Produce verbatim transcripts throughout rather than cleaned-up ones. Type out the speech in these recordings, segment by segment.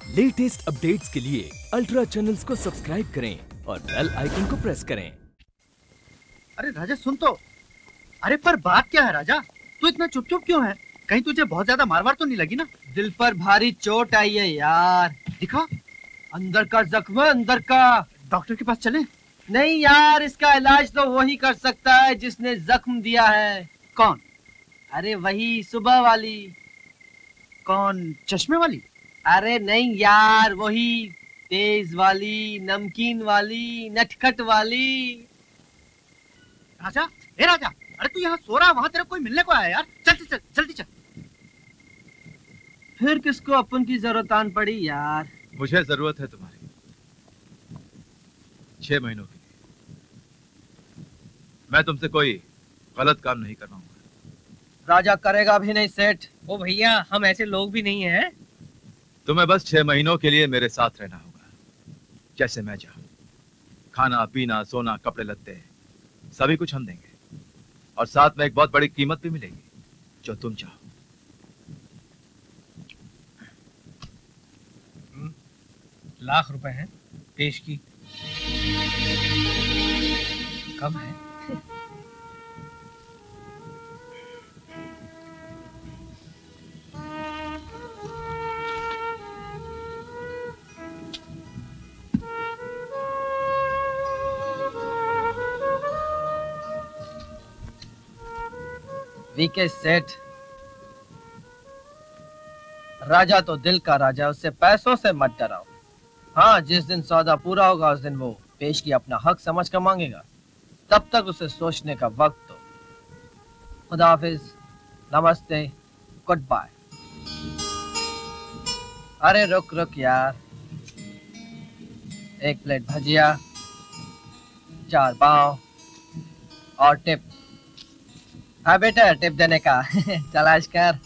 Latest updates के लिए ultra channels को सब्सक्राइब करें और बेल आइकन को प्रेस करें। अरे राजा सुन तो। अरे पर बात क्या है राजा, तू इतना चुप चुप क्यों है? कहीं तुझे बहुत ज्यादा मारवार तो नहीं लगी ना? दिल पर भारी चोट आई है यार। दिखा, अंदर का जख्म है, अंदर का। डॉक्टर के पास चले? नहीं यार, इसका इलाज तो वही कर सकता है जिसने जख्म दिया है। कौन? अरे वही सुबह वाली। कौन, चश्मे वाली? अरे नहीं यार, वही तेज वाली, नमकीन वाली, नटखट वाली। राजा, ए राजा, अरे तू यहाँ सो रहा है, वहाँ तेरा कोई मिलने को आया यार। चल चल जल्दी चल। फिर किसको अपन की जरूरत आन पड़ी यार? मुझे जरूरत है तुम्हारी, छह महीनों की। मैं तुमसे कोई गलत काम नहीं करवाऊंगा। राजा करेगा भी नहीं सेठ। ओ भैया, हम ऐसे लोग भी नहीं हैं। तुम्हें बस छह महीनों के लिए मेरे साथ रहना होगा। जैसे मैं चाहूं, खाना पीना सोना कपड़े लत्ते सभी कुछ हम देंगे, और साथ में एक बहुत बड़ी कीमत भी मिलेगी, जो तुम चाहो। लाख रुपए हैं, पेश की। कब है? वीके सेठ, राजा तो दिल का राजा, उससे पैसों से मत डराओ। हाँ, जिस दिन सौदा पूरा होगा उस दिन वो पेश की अपना हक समझ कर मांगेगा। तब तक उसे सोचने का वक्त दो। खुदा हाफिज, नमस्ते, गुड बाय। अरे रुक रुक यार, एक प्लेट भजिया, चार पाव और टिप। हाँ बेटा, टिप देने का तलाश कर।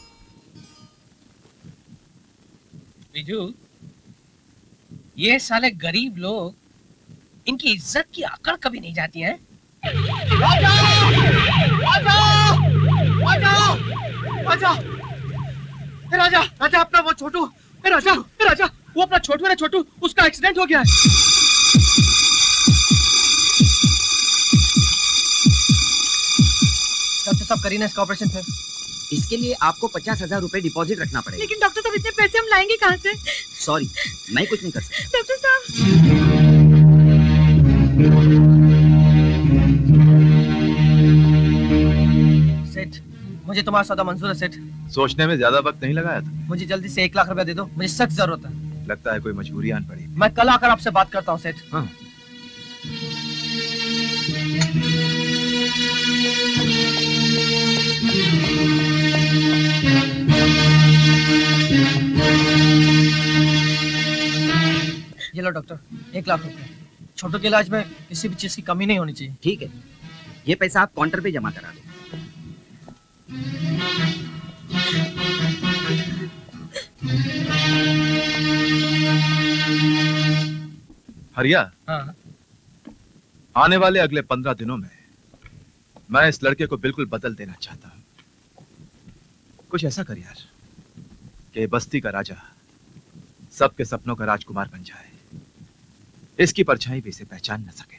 बिजू, ये साले गरीब लोग, इनकी इज्जत की अकड़ कभी नहीं जाती है। राजा! राजा! राजा! राजा! राजा! राजा, अपना वो छोटू, राजा, राजा, वो अपना छोटू है ना, छोटू, उसका एक्सीडेंट हो गया है। डॉक्टर साहब, करीना इसका ऑपरेशन फिर। इसके लिए आपको पचास हजार रूपए डिपॉजिट रखना पड़ेगा। लेकिन डॉक्टर साहब, इतने पैसे हम लाएंगे कहाँ से? सॉरी, मैं कुछ नहीं कर सकता। डॉक्टर साहब, सेठ, मुझे तुम्हारा सौदा मंजूर है सेठ। सोचने में ज्यादा वक्त नहीं लगाया था। मुझे जल्दी से एक लाख रुपया दे दो, मुझे सख्त जरूरत है। लगता है कोई मजबूरी आन पड़ी। मैं कल आकर आपसे बात करता हूँ सेठ। हाँ। ये लो डॉक्टर, एक लाख रुपए। छोटू के इलाज में किसी भी चीज की कमी नहीं होनी चाहिए। ठीक है, ये पैसा आप काउंटर पे जमा करा दो। हरिया, हाँ। आने वाले अगले पंद्रह दिनों में मैं इस लड़के को बिल्कुल बदल देना चाहता हूं। कुछ ऐसा कर यार कि बस्ती का राजा सबके सपनों का राजकुमार बन जाए, इसकी परछाई भी इसे पहचान न सके।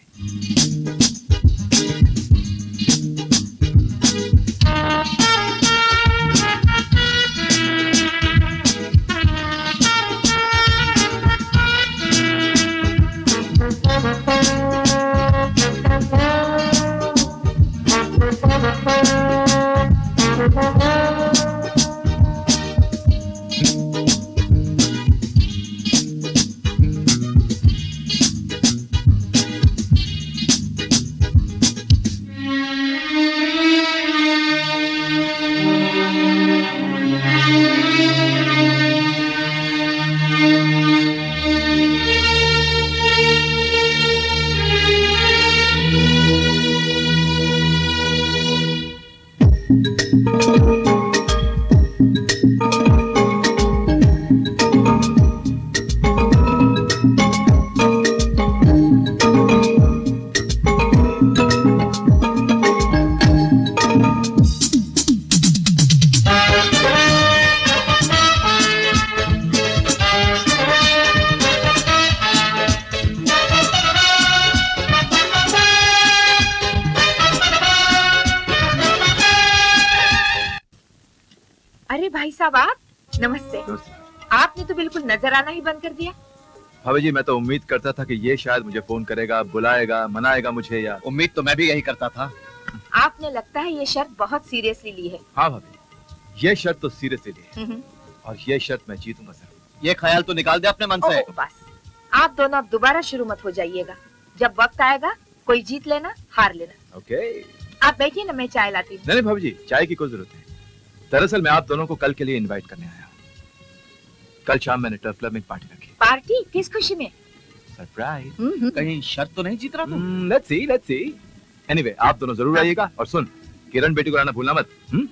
भाई साहब आप नमस्ते। आपने तो बिल्कुल नजर आना ही बंद कर दिया। भाभी जी मैं तो उम्मीद करता था कि ये शायद मुझे फोन करेगा, बुलाएगा, मनाएगा मुझे। या उम्मीद तो मैं भी यही करता था। आपने लगता है ये शर्त बहुत सीरियसली ली है। हाँ भाभी, ये शर्त तो सीरियसली ली है और ये शर्त मैं जीतूंगा सर। ये ख्याल तो निकाल दे अपने मन से। बस आप दोनों अब दोबारा शुरू मत हो जाइएगा। जब वक्त आएगा कोई जीत लेना, हार लेना। ओके आप बैठिए ना, मैं चाय लाती हूँ। नहीं नहीं भाभी जी, चाय की कोई जरूरत नहीं। दरअसल मैं आप दोनों को कल के लिए इनवाइट करने आया हूँ। कल शाम मैंने टर्फ क्लब में एक पार्टी रखी। पार्टी? किस खुशी में? सरप्राइज। कहीं शर्त तो नहीं जीत रहा तू? Let's see let's see. Anyway आप दोनों जरूर आइएगा और सुन, किरण बेटी को लाना भूलना मत। हम्म?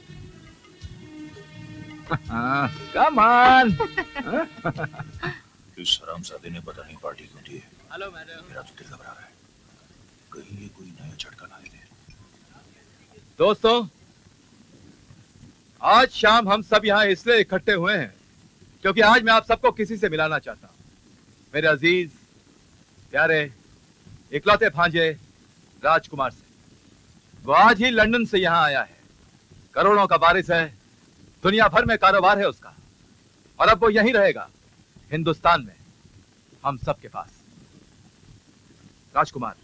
Come on. इस हरामजादे ने पता नहीं पार्टी क्यों दी है। Hello madam. मेरा तो दिल घबरा रहा है, कहीं ये कोई नया झटका ना दे। दोस्तों, आज शाम हम सब यहाँ इसलिए इकट्ठे हुए हैं क्योंकि आज मैं आप सबको किसी से मिलाना चाहता हूँ। मेरे अजीज, प्यारे, इकलौते भांजे राजकुमार से। वो आज ही लंदन से यहाँ आया है। करोड़ों का वारिस है, दुनिया भर में कारोबार है उसका, और अब वो यहीं रहेगा हिंदुस्तान में, हम सबके पास। राजकुमार।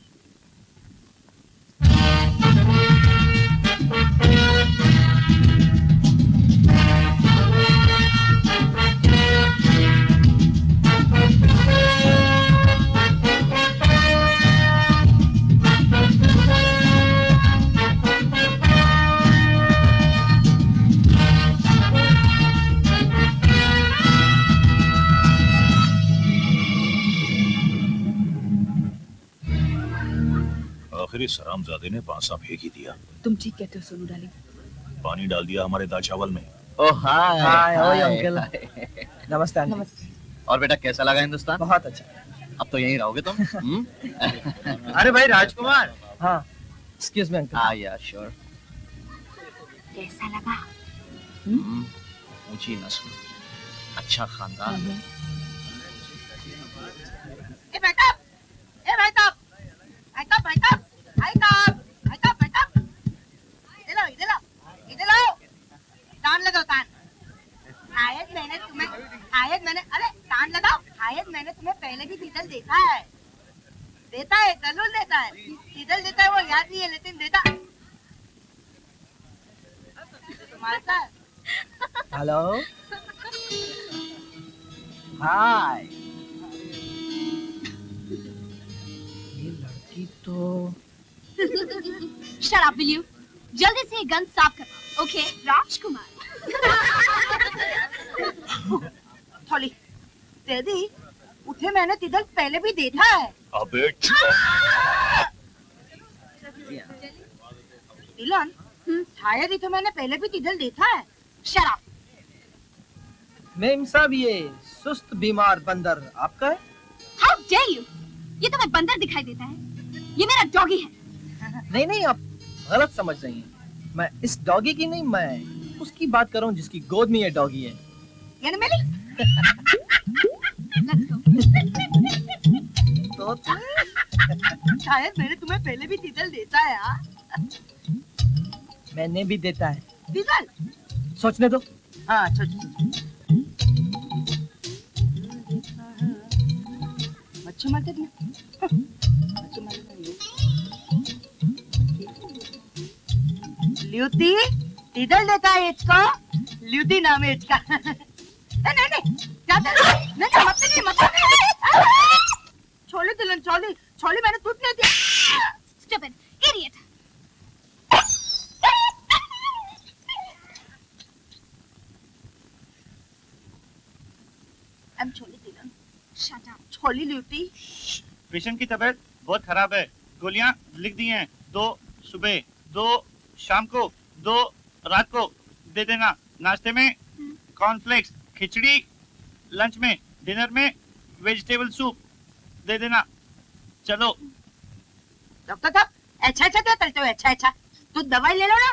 आखिर इस हरामजादे ने पांसा फेंक ही दिया। तुम ठीक कहते हो सोनू डार्लिंग। पानी डाल दिया हमारे दाल चावल में। ओह हाय हाय ओए अंकल। नमस्ते अंकल। नमस्ते। और बेटा कैसा लगा हिंदुस्तान? बहुत अच्छा। अब तो यहीं रहोगे तुम? अरे भाई राजकुमार। हाँ एक्सक्यूज मी अंकल। हाँ या श्योर। कैसा लगा? ऊंची नस्ल, अच्छा खानदान। ए बेटा, ए बेटा, बेटा बेटा, बेटा, बेटा बेटा, इधर आओ, इधर आओ, इधर आओ, तान लगाओ तान। शायद मैंने तुम्हें, शायद मैंने, अरे तान लगाओ, शायद मैंने तुम्हें पहले भी डीजल देखा है। देता है, जरूर देता है, डीजल देता है, वो याद नहीं है लेकिन देता। मारता है। Hello hi. ये लड़की तो शट अप विल यू, जल्दी से गन साफ करो। ओके राजकुमार। थोली तेरी उठे, मैंने तिदल पहले भी देखा है। अबे दिलन, शायद ही तो मैंने पहले भी तिदल देखा है। Shut up. मेम साहब, ये सुस्त बीमार बंदर आपका है? हाउ डेयर यू, ये तुम्हें बंदर दिखाई देता है? ये मेरा डॉगी है। नहीं नहीं, आप गलत समझ रही हैं। मैं इस डॉगी की नहीं, मैं उसकी बात कर रहा हूँ जिसकी गोद में ये डॉगी है। यानी मेरी? तो शायद मैंने तुम्हें पहले भी तिदल देता है। हाँ मैंने भी देता है। तिदल? सोचने दो। हाँ सोच। मच्छी मारते थे। मच्छी मारते थे। ल्यूटी तिदल देता है इसको। ल्यूटी नाम है इसका। नहीं नहीं नहीं, जाते नहीं नहीं, मत नहीं मत नहीं। छोले तिलन, छोले छोले मैंने दूध नहीं दिया। Stupid idiot. I'm छोली तिलन। Shut up. छोली ल्यूटी। पेशेंट की तबीयत बहुत खराब है, गोलियां लिख दी हैं। दो सुबह, दो शाम को, दो रात को दे देना। नाश्ते में कॉर्नफ्लेक्स, खिचड़ी, लंच में, डिनर में वेजिटेबल सूप दे देना। चलो डॉक्टर साहब, अच्छा अच्छा क्या करते हो? अच्छा अच्छा, तो दवाई ले लो ना।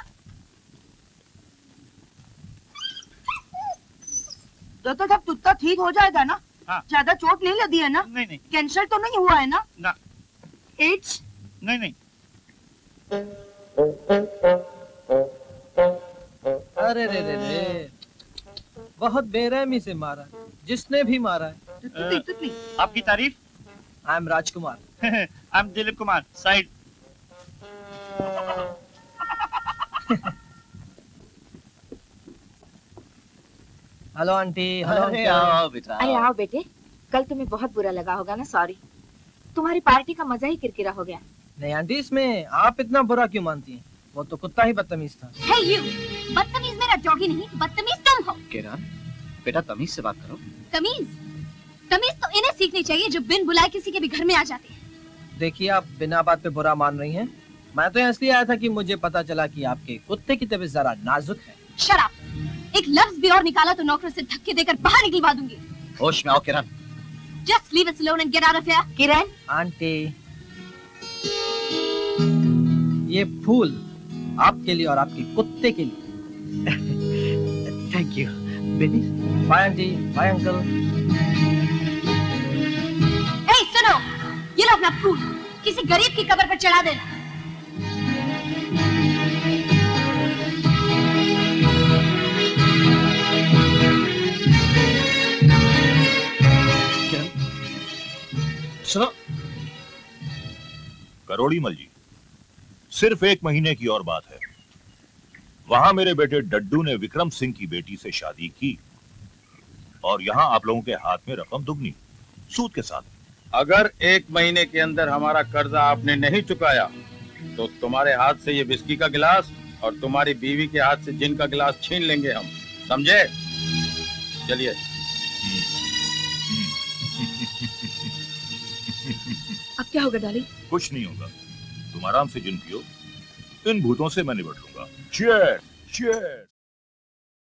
डॉक्टर साहब, तुझका ठीक हो जाएगा ना? हाँ। ज्यादा चोट नहीं लगी है ना? नहीं नहीं। कैंसर तो नहीं हुआ है ना? ना। एड्स? नहीं नहीं। अरे रे रे रे, बहुत बेरहमी से मारा है, जिसने भी मारा है। आपकी तारीफ? I am Rajkumar. I am Dilip Kumar. Side. Hello aunty. Hello अरे आओ बेटा। अरे आओ बेटे, कल तुम्हें बहुत बुरा लगा होगा ना, सॉरी। तुम्हारी पार्टी का मजा ही किरकिरा हो गया। नहीं आंटी, इसमें आप इतना बुरा क्यों मानती हैं? वो तो कुत्ता ही बदतमीज था। Hey you, बदतमीज मेरा डॉगी नहीं, बदतमीज तुम हो। किरण, बेटा तमीज से बात करो। तमीज? तमीज तो इन्हें सीखनी चाहिए जो बिन बुलाए किसी के भी घर में आ जाते हैं। देखिए, आप बिना बात पे बुरा मान रही हैं। मैं तो इसलिए आया था कि मुझे पता चला कि आपके कुत्ते की तबीयत जरा नाजुक है। शराब, एक लफ्ज भी और निकाला तो नौकर से धक्के देकर बाहर निकलवा दूंगी। होश में आओ Kiran. Just leave us alone and get out of here. Kiran. Aunty, ये फूल आपके लिए और आपके कुत्ते के लिए। Thank you baby. Bye aunty, bye uncle. Hey, सुनो, ये लो अपना फूल, किसी गरीब की कब्र पर चढ़ा देना। सुनो करोड़ी मल जी, सिर्फ एक महीने की और बात है। वहां मेरे बेटे डड्डू ने विक्रम सिंह की बेटी से शादी की और यहाँ आप लोगों के हाथ में रकम दुगनी सूद के साथ। अगर एक महीने के अंदर हमारा कर्जा आपने नहीं चुकाया तो तुम्हारे हाथ से ये विस्की का गिलास और तुम्हारी बीवी के हाथ से जिन का गिलास छीन लेंगे हम, समझे? चलिए। अब क्या होगा डार्लिंग? कुछ नहीं होगा, तुम आराम से जिन पियो, इन भूतों से मैं निपट लूंगा। Cheers, cheers.